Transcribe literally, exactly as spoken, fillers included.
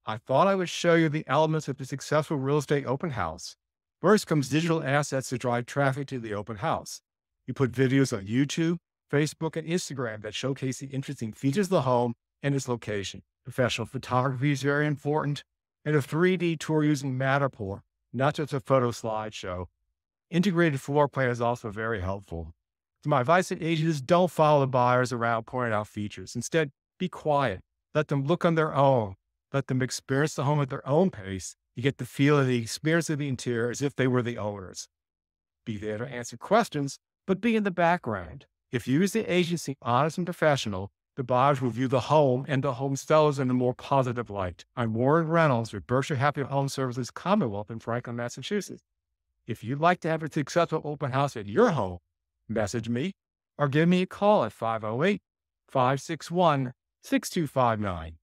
I thought I would show you the elements of a successful real estate open house. First comes digital assets to drive traffic to the open house. You put videos on YouTube, Facebook, and Instagram that showcase the interesting features of the home and its location. Professional photography is very important, and a three D tour using Matterport, not just a photo slideshow. Integrated floor plan is also very helpful. So my advice to agents is don't follow the buyers around pointing out features. Instead, be quiet. Let them look on their own. Let them experience the home at their own pace. You get the feel of the experience of the interior as if they were the owners. Be there to answer questions, but be in the background. If you use the agency honest and professional, the buyers will view the home and the home sellers in a more positive light. I'm Warren Reynolds with Berkshire Happy Home Services Commonwealth in Franklin, Massachusetts. If you'd like to have a successful open house at your home, message me or give me a call at five oh eight, five six one, six two five nine.